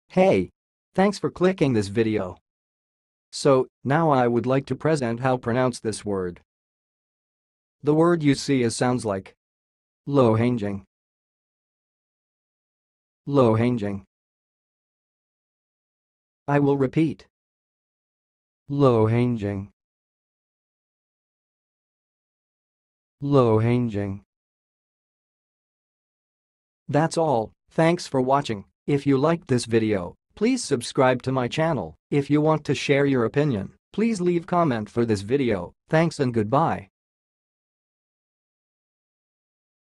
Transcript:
Hey! Thanks for clicking this video. So, now I would like to present how pronounce this word. The word you see is sounds like low-hanging. Low-hanging. I will repeat. Low-hanging. Low-hanging. That's all, thanks for watching. If you liked this video, please subscribe to my channel. If you want to share your opinion, please leave comment for this video. Thanks and goodbye.